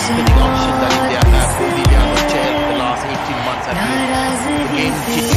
spinning option that India have. Only India has helped the last 18 months have been the game